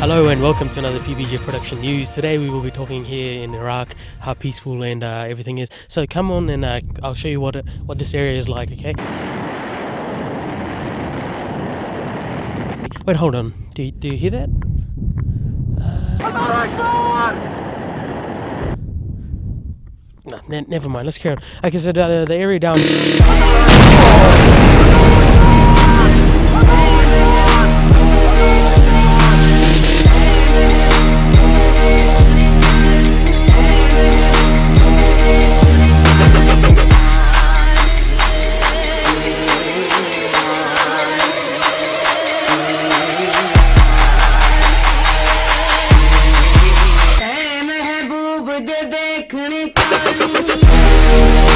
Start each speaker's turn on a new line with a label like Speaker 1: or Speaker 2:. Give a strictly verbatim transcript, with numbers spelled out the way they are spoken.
Speaker 1: Hello and welcome to another P B J production news. Today we will be talking here in Iraq, how peaceful and uh, everything is. So come on and uh, I'll show you what it, what this area is like, okay? Wait, hold on. Do you, do you hear that? Uh, Allahu Akbar! No, ne never mind. Let's carry on. Okay, so the, the area down.
Speaker 2: देखने